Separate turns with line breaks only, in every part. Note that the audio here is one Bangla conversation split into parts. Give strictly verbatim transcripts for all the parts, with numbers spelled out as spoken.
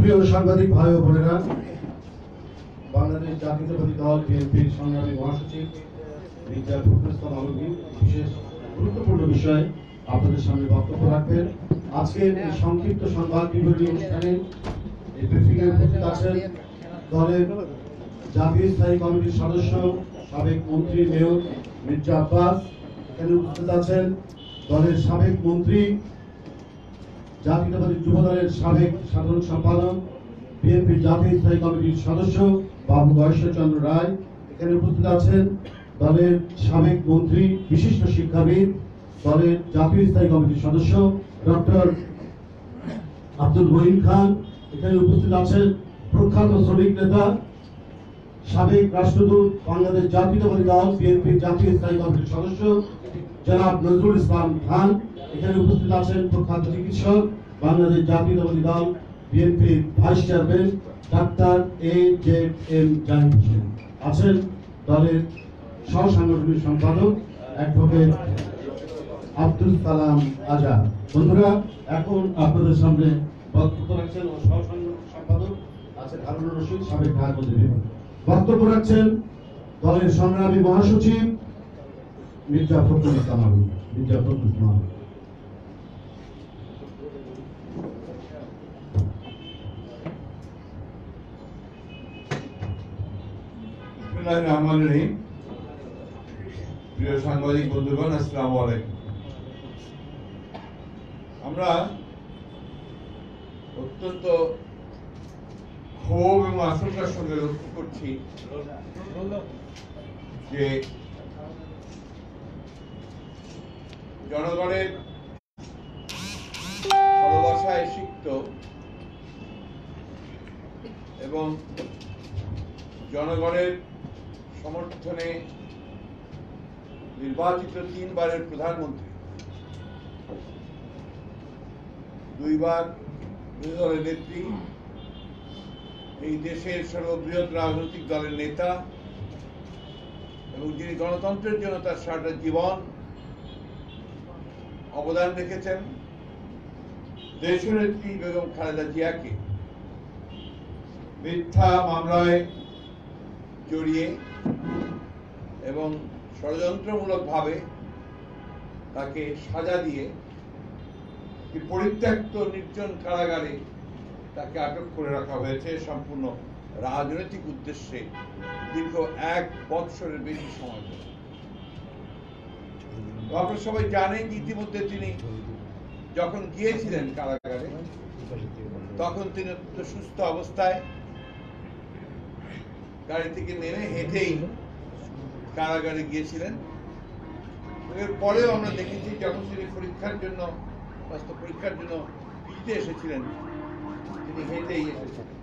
সুপ্রিয় সাংবাদিক ভাই ও বোনেরা, বাংলাদেশ জাতীয়তাবাদী দল বিএনপির সংগ্রামী মহাসচিব মির্জা ফখরুল ইসলাম আলমগীর বিশেষ গুরুত্বপূর্ণ বিষয়ে আপনাদের সামনে বক্তব্য রাখবেন। আজকের এই সংক্ষিপ্ত সংবাদ বিবরণী অনুষ্ঠানে এই ব্রিফিংয়ে উপস্থিত আছেন দলের জাতীয় স্থায়ী কমিটির সদস্য সাবেক মন্ত্রী মেয়র মির্জা আব্বাস। এখানে উপস্থিত আছেন দলের সাবেক মন্ত্রী, জাতীয়তাবাদী যুব দলের সাবেক সাধারণ সম্পাদক, বিএনপির জাতীয় স্থায়ী কমিটির সদস্য বাবু গয়েশ্বরচন্দ্র রায়। এখানে উপস্থিত আছেন দলের সাবেক মন্ত্রী, বিশিষ্ট শিক্ষাবিদ, দলের জাতীয় স্থায়ী কমিটির সদস্য ডক্টর আব্দুল মঈন খান। এখানে উপস্থিত আছেন প্রখ্যাত শ্রমিক নেতা, সাবেক রাষ্ট্রদূত, বাংলাদেশ জাতীয়তাবাদী দল বিএনপির জাতীয় স্থায়ী কমিটির সদস্য জনাব নজরুল ইসলাম খান। এখানে উপস্থিত আছেন প্রখ্যাত চিকিৎসক, বাংলাদেশ জাতীয়তাবাদী দল বিএনপির vice chairman doctor A Z M Zahid Hossain. আছেন দলের সহ সাংগঠনিক সম্পাদক অ্যাডভোকেট আব্দুল কালাম আজাদ। বন্ধুরা, এখন আপনাদের সামনে বক্তব্য রাখছেন ও সহ সাংগঠনিক সম্পাদক আছেন হারুনুর রশিদ, সাবেক ঢাকা বিভাগ। বক্তব্য রাখছেন দলের সংগ্রামী মহাসচিব মির্জা ফখরুল ইসলাম আলমগীর। মির্জা ফখরুল ইসলাম আলমগীর।
বিসমিল্লাহির রহমানির রহিম। প্রিয় সাংবাদিক বন্ধুগণ, আসসালামু আলাইকুম। আমরা অত্যন্ত ক্ষোভ এবং আশঙ্কার সঙ্গে লক্ষ্য করছি যে জনগণের ভালোবাসায় সিক্ত এবং জনগণের সমর্থনে নির্বাচিত তিনবারের প্রধানমন্ত্রী, দুইবার বিরোধী দলের নেত্রী, এই দেশের সর্ববৃহৎ রাজনৈতিক দলের নেতা এবং যিনি গণতন্ত্রের জন্য তার সারাটা জীবন অবদান রেখেছেন, দেশনেত্রী বেগম খালেদা জিয়াকে মিথ্যা মামলায় জড়িয়ে এবং ষড়যন্ত্রমূলকভাবে তাকে সাজা দিয়ে পরিত্যক্ত নির্জন কারাগারে তাকে আটক করে রাখা হয়েছে সম্পূর্ণ রাজনৈতিক উদ্দেশ্যে দীর্ঘ এক বৎসরের বেশি সময় ধরে। আপনারা সবাই জানেন যে ইতিমধ্যে তিনি যখন গিয়েছিলেন কারাগারে তখন তিনি অত্যন্ত সুস্থ অবস্থায় গাড়ি থেকে নেমে হেঁটেই কারাগারে গিয়েছিলেন। এর পরেও আমরা দেখেছি যখন তিনি পরীক্ষার জন্য স্বাস্থ্য পরীক্ষার জন্য পিছিয়ে এসেছিলেন তিনি হেঁটেই এসেছিলেন।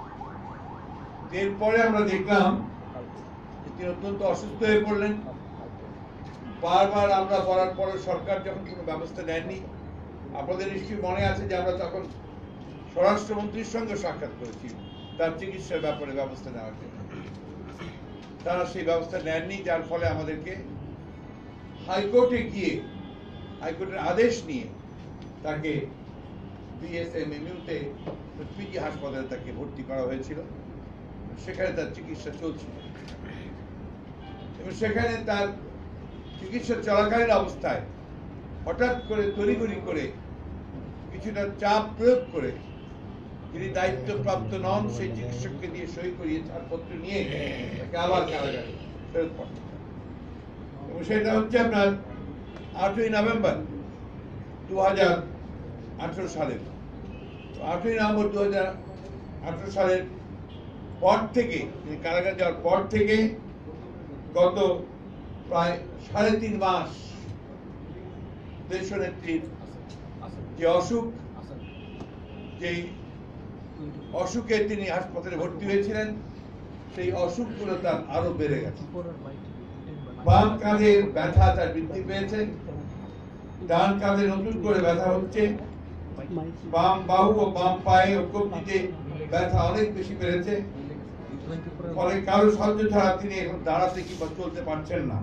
এরপরে আমরা দেখলাম তিনি অত্যন্ত অসুস্থ হয়ে পড়লেন। বারবার আমরা বলার পরে সরকার যখন কোনো ব্যবস্থা নেননি, আপনাদের নিশ্চয়ই মনে আছে যে আমরা তখন স্বরাষ্ট্রমন্ত্রীর সঙ্গে সাক্ষাৎ করেছি তার চিকিৎসার ব্যাপারে ব্যবস্থা নেওয়ার জন্য। তারা সেই ব্যবস্থা নেননি, যার ফলে আমাদেরকে হাইকোর্টে গিয়ে হাইকোর্টের আদেশ নিয়ে তাকে বিএসএমএমইউতে পিজি হাসপাতালে তাকে ভর্তি করা হয়েছিল। সেখানে তার চিকিৎসা চলছিল এবং সেখানে তার চিকিৎসা চলাকালীন অবস্থায় হঠাৎ করে তড়িঘড়ি করে কিছুটা চাপ প্রয়োগ করে যিনি দায়িত্বপ্রাপ্ত নন সেই চিকিৎসককে দিয়ে সই করিয়ে ছাড়পত্র নিয়ে তাকে আবার কারাগারে ফেরত পাঠান এবং সেটা হচ্ছে আপনার আটই নভেম্বর দু হাজার আঠেরো সালের আটই নভেম্বর দু হাজার আঠেরো সালের পর থেকে তিনি কারাগারে যাওয়ার পর থেকে গত প্রায় সাড়ে তিন মাস দেশনেত্রীর যে অসুখ, যেই অসুখে তিনি হাসপাতালে ভর্তি হয়েছিলেন, সেই অসুখগুলো তার আরো বেড়ে গেছে। বাম কাঁধের ব্যথা তার বৃদ্ধি পেয়েছে, ডান কাঁধে নতুন করে ব্যথা হচ্ছে, বাম বাহু ও বাম পায়ে ও কবজিতে ব্যথা অনেক বেশি বেড়েছে। ফলে কারো সাহায্য ছাড়া তিনি এখন দাঁড়াতে কিংবা চলতে পারছেন না।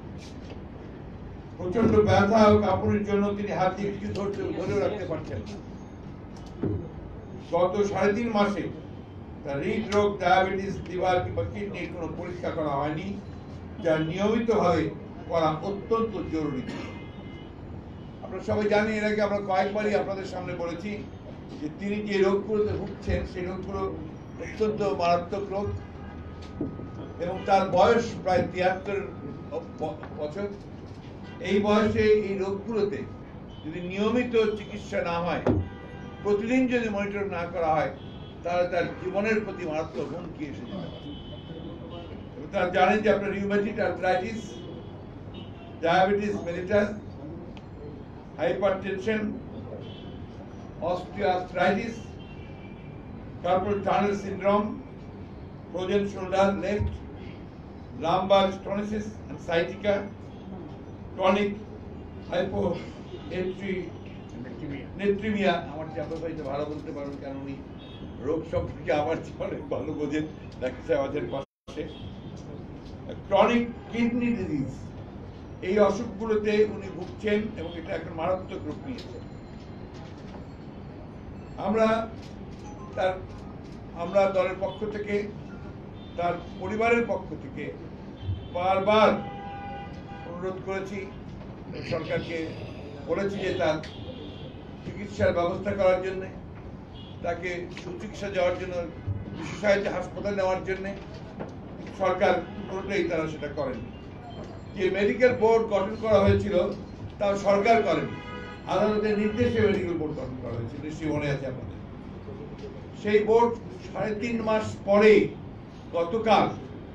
প্রচন্ড ব্যথা ও কাঁপুনির জন্য তিনি হাত দিয়ে কিছু ধরতে ধরেও রাখতে পারছেন না। গত সাড়ে তিন মাসে তার হৃদরোগ, ডায়াবেটিস, লিভার কিংবা কিডনির কোনো পরীক্ষা করা হয়নি, যা নিয়মিতভাবে করা অত্যন্ত জরুরি। আপনারা সবাই জানেন, এর আগে আমরা কয়েকবারই আপনাদের সামনে বলেছি যে তিনি যে রোগগুলোতে ভুগছেন সেই রোগগুলো অত্যন্ত মারাত্মক রোগ এবং তার বয়স প্রায় তিয়াত্তর বছর। এই বয়সে এই রোগগুলোতে যদি নিয়মিত চিকিৎসা না হয়, প্রতিদিন যদি মনিটর না করা হয়, তাহলে তার জীবনের প্রতি মারাত্মক হুমকি এসে যেতে পারে। এবং তারা জানেন যে আপনার rheumatic arthritis, diabetes mellitus, hypertension, osteoarthritis, carpal tunnel syndrome, frozen shoulder left, lumbar stenosis and sciatica, chronic hyponatraemia, আমার চাপা ভাইতে ভালো বলতে পারবেন, কারণ উনি রোগ সম্পর্কে আমার অনেক ভালো বোঝেন, দেখেছে আমাদের পাশে। ক্রনিক কিডনি ডিজিজ, এই অসুখগুলোতে উনি ভুগছেন এবং এটা একটা মারাত্মক রূপ নিয়েছে। আমরা তার আমরা দলের পক্ষ থেকে, তার পরিবারের পক্ষ থেকে বারবার অনুরোধ করেছি, সরকারকে বলেছি যে তার চিকিৎসার ব্যবস্থা করার জন্য, তাকে সুচিকিৎসা যাওয়ার জন্য বিশেষায়িত হাসপাতাল নেওয়ার জন্য। সরকার কোনোটাই তারা সেটা করেনি। যে মেডিকেল বোর্ড গঠন করা হয়েছিল তাও সরকার করেনি, আদালতের নির্দেশে মেডিকেল বোর্ড গঠন করা হয়েছিল, নিশ্চয়ই মনে আছে আপনাদের। সেই বোর্ড সাড়ে তিন মাস পরে গতকাল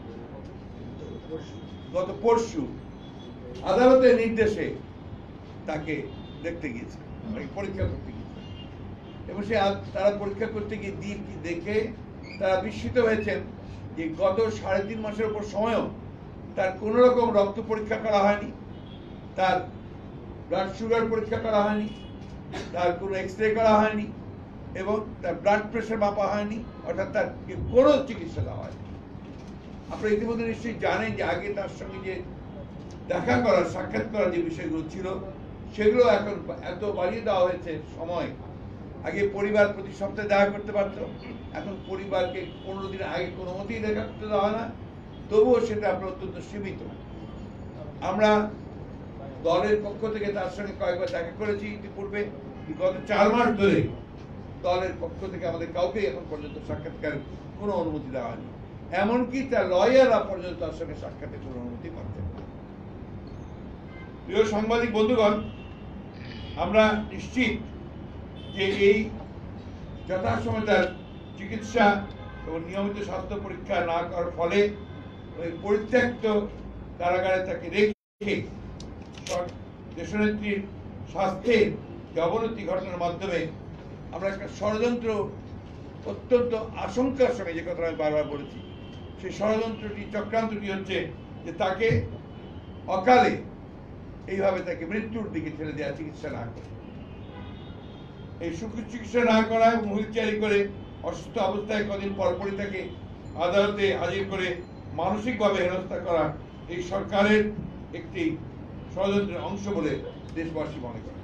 গত পরশু আদালতের নির্দেশে তাকে দেখতে গিয়েছে, পরীক্ষা করতে গিয়েছে এবং সে তারা পরীক্ষা করতে গিয়ে দিক দেখে তারা বিস্মিত হয়েছেন যে গত সাড়ে তিন মাসের উপর সময়ও তার কোন রকম রক্ত পরীক্ষা করা হয়নি, তার ব্লাড সুগার পরীক্ষা করা হয়নি, তার কোনো এক্স রে করা হয়নি এবং তার ব্লাড প্রেশার মাপা হয়নি, অর্থাৎ তার কোনো চিকিৎসা দেওয়া হয়নি। আপনারা ইতিমধ্যে নিশ্চয়ই জানেন যে আগে তার সঙ্গে যে দেখা করার, সাক্ষাৎ করার যে বিষয়গুলো ছিল সেগুলো এখন এত বাড়িয়ে দেওয়া হয়েছে সময়। আগে পরিবার প্রতি সপ্তাহে দেখা করতে পারতো, এখন পরিবারকে পনেরো দিন আগে কোনো মতেই দেখা করতে দেওয়া হয় না, তবুও সেটা আপনার অত্যন্ত সীমিত। আমরা দলের পক্ষ থেকে তার সঙ্গে কয়েকবার দেখা করেছি ইতিপূর্বে, গত চার মাস ধরে দলের পক্ষ থেকে আমাদের কাউকে এখন পর্যন্ত সাক্ষাৎকার কোনো অনুমতি দেওয়া হয়নি, এমনকি তার লয়াররা পর্যন্ত তার সঙ্গে সাক্ষাতের কোনো অনুমতি পাচ্ছেন না। প্রিয় সাংবাদিক বন্ধুগণ, আমরা নিশ্চিত যে এই যথাসময় তার চিকিৎসা এবং নিয়মিত স্বাস্থ্য পরীক্ষা না করার ফলে ওই পরিত্যক্ত কারাগারে তাকে রেখে দেশনেত্রীর স্বাস্থ্যের যে অবনতি ঘটনার মাধ্যমে আমরা একটা ষড়যন্ত্র, অত্যন্ত আশঙ্কার সঙ্গে, যে কথা আমি বারবার বলেছি, সেই ষড়যন্ত্রটি, চক্রান্তটি হচ্ছে যে তাকে অকালে এইভাবে তাকে মৃত্যুর দিকে ঠেলে দেওয়া, চিকিৎসা না করে, এই চিকিৎসা না করা এবং হুইল চেয়ারি করে অসুস্থ অবস্থায় কদিন পরপরই তাকে আদালতে হাজির করে মানসিকভাবে হেনস্থা করা এই সরকারের একটি ষড়যন্ত্রের অংশ বলে দেশবাসী মনে করে।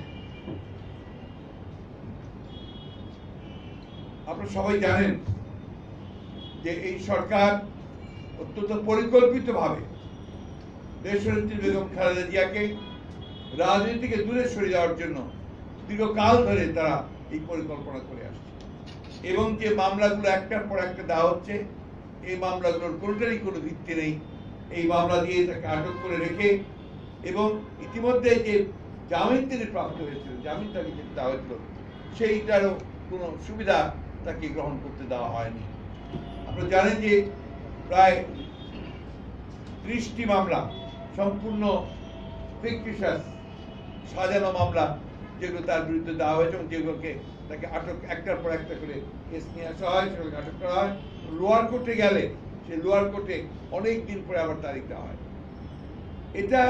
আপনারা সবাই জানেন যে এই সরকার অত্যন্ত পরিকল্পিতভাবে দেশনেত্রী বেগম খালেদা জিয়াকে রাজনীতি থেকে দূরে সরিয়ে দেওয়ার জন্য দীর্ঘকাল ধরে তারা এই পরিকল্পনা করে আসছে এবং যে মামলাগুলো একটার পর একটা দেওয়া হচ্ছে, এই মামলাগুলোর কোনোটারই কোনো ভিত্তি নেই। এই মামলা দিয়ে তাকে আটক করে রেখে এবং ইতিমধ্যে যে জামিন তিনি প্রাপ্ত হয়েছিল, জামিন তাকে যেটা দেওয়া হয়েছিল, সেইটারও কোনো সুবিধা তাকে গ্রহণ করতে দেওয়া হয়নি। আপনারা জানেন যে প্রায় ত্রিশটি মামলা সম্পূর্ণ ফিকটিশাস, সাজানো মামলা, যেগুলো তার বিরুদ্ধে দেওয়া হয়েছে এবং যেগুলোকে তাকে আটক একটার পর একটা করে কেস নিয়ে আসা হয়, সেগুলোকে আটক করা হয়। লোয়ার কোর্টে গেলে সেই লোয়ার কোর্টে অনেক দিন পরে আবার তারিখ দেওয়া হয়। এটা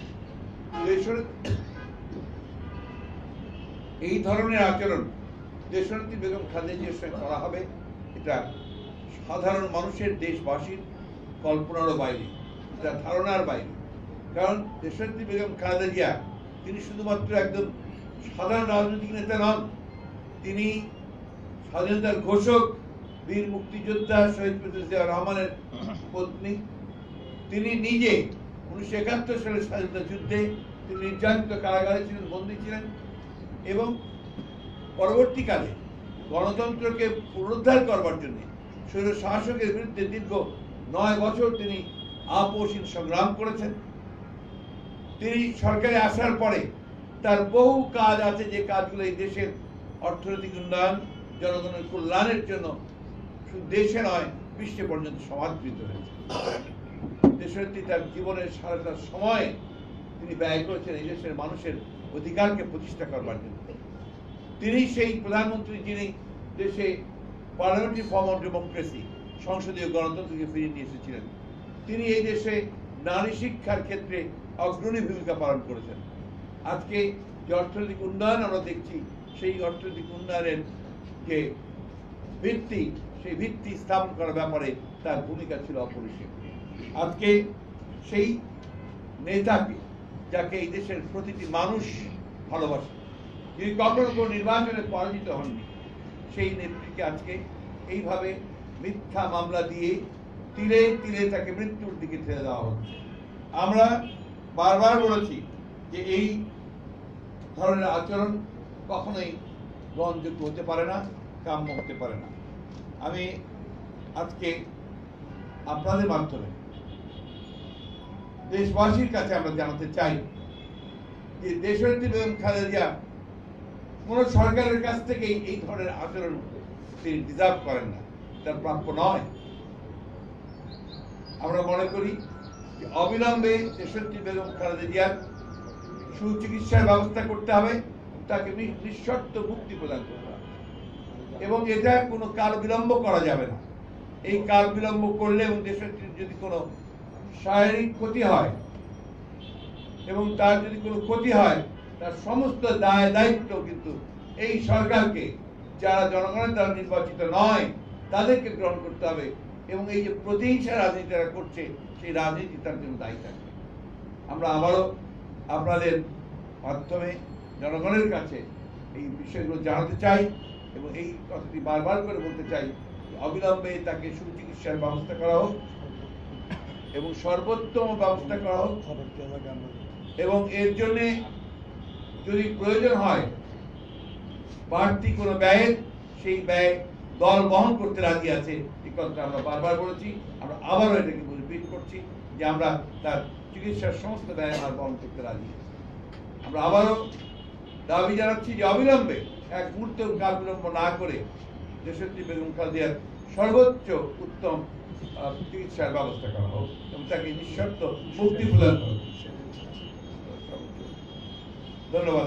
এই ধরনের আচরণ দেশনেত্রী বেগম খালেদা জিয়ার সঙ্গে করা হবে, এটা সাধারণ মানুষের, দেশবাসীর কল্পনারও বাইরে, এটা ধারণার বাইরে। কারণ দেশনেত্রী বেগম খালেদা জিয়া তিনি শুধুমাত্র একজন সাধারণ রাজনৈতিক নেতা নন, তিনি স্বাধীনতার ঘোষক বীর মুক্তিযোদ্ধা শহীদ প্রেসিডেন্ট জিয়াউর রহমানের পত্নী। তিনি নিজে উনিশশো একাত্তর সালের স্বাধীনতা যুদ্ধে তিনি নির্যাতিত কারাগারে ছিলেন, বন্দী ছিলেন এবং পরবর্তীকালে গণতন্ত্রকে পুনরুদ্ধার করবার জন্য স্বৈর শাসকের বিরুদ্ধে দীর্ঘ নয় বছর তিনি আপোষহীন সংগ্রাম করেছেন। তিনি সরকারে আসার পরে তার বহু কাজ আছে, যে কাজগুলো এই দেশের অর্থনৈতিক উন্নয়ন, জনগণের কল্যাণের জন্য শুধু দেশে নয় বিশ্বে পর্যন্ত সমাদৃত হয়েছে। দেশের তার জীবনের সারাটা সময় তিনি ব্যয় করেছেন এই দেশের মানুষের অধিকারকে প্রতিষ্ঠা করবার জন্য। তিনি সেই প্রধানমন্ত্রী যিনি দেশে পার্লামেন্টারি ফর্ম অফ ডেমোক্রেসি, সংসদীয় গণতন্ত্রকে ফিরিয়ে নিয়ে এসেছিলেন। তিনি এই দেশে নারী শিক্ষার ক্ষেত্রে অগ্রণী ভূমিকা পালন করেছেন। আজকে যে অর্থনৈতিক উন্নয়ন আমরা দেখছি, সেই অর্থনৈতিক উন্নয়নের যে ভিত্তি, সেই ভিত্তি স্থাপন করার ব্যাপারে তার ভূমিকা ছিল অপরিসীম। আজকে সেই নেতাকে, যাকে এই দেশের প্রতিটি মানুষ ভালোবাসে, যিনি কখনো কোনো নির্বাচনে পরাজিত হননি, সেই নেত্রীকে আজকে এইভাবে মিথ্যা মামলা দিয়ে তিলে তিলে তাকে মৃত্যুর দিকে ঠেলে দেওয়া হচ্ছে। আমরা বারবার বলেছি যে এই ধরনের আচরণ কখনোই গ্রহণযোগ্য হতে পারে না, কাম্য হতে পারে না। আমি আজকে আপনাদের মাধ্যমে দেশবাসীর কাছে আমরা জানাতে চাই যে দেশনেত্রী বেগম খালেদা জিয়া কোন সরকারের কাছ থেকে এই ধরনের আচরণ তিনি ডিজার্ভ করেন না, তার প্রাপ্য নয়। আমরা মনে করি যে অবিলম্বে দেশনেত্রী বেগম খালেদা জিয়ার সুচিকিৎসার ব্যবস্থা করতে হবে, তাকে নিঃশর্ত মুক্তি প্রদান করতে হবে এবং এটা কোনো কাল বিলম্ব করা যাবে না। এই কাল বিলম্ব করলে এবং দেশনেত্রীর যদি কোনো শারীরিক ক্ষতি হয় এবং তার যদি কোনো ক্ষতি হয়, তার সমস্ত দায় দায়িত্ব কিন্তু এই সরকারকে, যারা জনগণের দ্বারা নির্বাচিত নয়, তাদেরকে গ্রহণ করতে হবে এবং এই যে প্রতিহিংসা রাজনীতি তারা করছে, সেই রাজনীতি তার জন্য দায়ী থাকবে। আমরা আবারও আপনাদের মাধ্যমে জনগণের কাছে এই বিষয়গুলো জানাতে চাই এবং এই কথাটি বারবার করে বলতে চাই, অবিলম্বে তাকে সুচিকিৎসার ব্যবস্থা করা হোক এবং সর্বোত্তম ব্যবস্থা করা হোক এবং এর জন্য যদি প্রয়োজন হয় বাড়তি কোনো ব্যয়ের, সেই ব্যয় দল বহন করতে রাজি আছে। এই কথাটা আমরা বারবার বলেছি, আমরা আবারও এটাকে রিপিট করছি যে আমরা তার চিকিৎসার সমস্ত ব্যয় আমরা বহন করতে রাজি। আমরা আবারও দাবি জানাচ্ছি যে অবিলম্বে, এক মুহূর্তেও কাল বিলম্ব না করে দেশনেত্রী বেগম খালেদা জিয়ার সর্বোচ্চ উত্তম চিকিৎসার ব্যবস্থা করা হোক এবং তাকে নিঃশর্ত মুক্তি প্রদান করা হোক। ধন্যবাদ।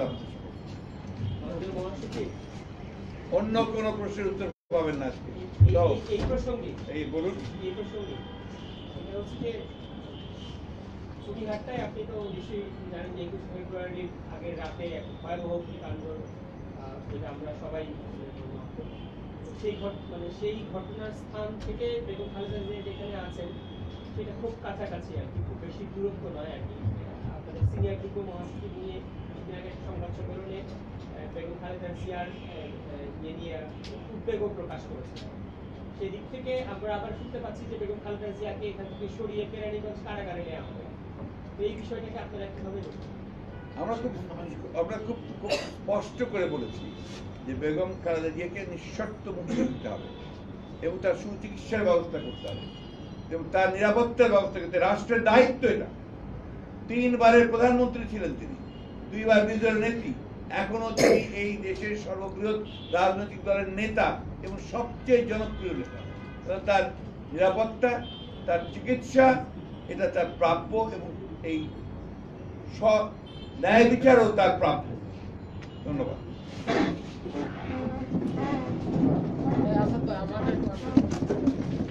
অন্য কোন প্রশ্নের উত্তর পাবেন না আজকে।
এই প্রসঙ্গে
এই বলুন।
এই প্রসঙ্গে হচ্ছে যে ছুটিঘাটটায় আপনি তো নিশ্চয়ই জানেন যে একুশ ফেব্রুয়ারির আগের রাতে এক ভয়াবহ কাণ্ড, যেটা আমরা সবাই সেই মানে সেই ঘটনার স্থান থেকে বেগম খালেদা জিয়া যেখানে আছেন সেটা খুব কাছাকাছি আর কি, খুব বেশি দূরত্ব নয় আর কি। আপনাদের সিনিয়র ডিপো মহাসচিব নিয়ে আগে সংবাদ সম্মেলনে বেগম খালেদা জিয়ার ইয়ে নিয়ে উদ্বেগও প্রকাশ করেছে। সেই দিক থেকে আমরা আবার শুনতে পাচ্ছি যে বেগম খালেদা জিয়াকে এখান থেকে সরিয়ে কেরানীগঞ্জ কারাগারে নেওয়া হবে। এই বিষয়টাকে আপনারা কিভাবে দেখছেন?
আমরা খুব আমরা খুব খুব স্পষ্ট করে বলেছি যে বেগম খালেদা জিয়াকে নিঃশর্ত মুক্তি দিতে হবে এবং তার সুচিকিৎসার ব্যবস্থা করতে হবে এবং তার নিরাপত্তার ব্যবস্থা করতে। রাষ্ট্রের দায়িত্ব এটা। তিনবারের প্রধানমন্ত্রী ছিলেন তিনি, দুইবার বিরোধী নেত্রী, এখনো তিনি এই দেশের সর্ববৃহৎ রাজনৈতিক দলের নেতা এবং সবচেয়ে জনপ্রিয় নেতা। তার নিরাপত্তা, তার চিকিৎসা, এটা তার প্রাপ্য এবং এই সব ন্যায় বিচারও তার প্রাপ্য। ধন্যবাদ।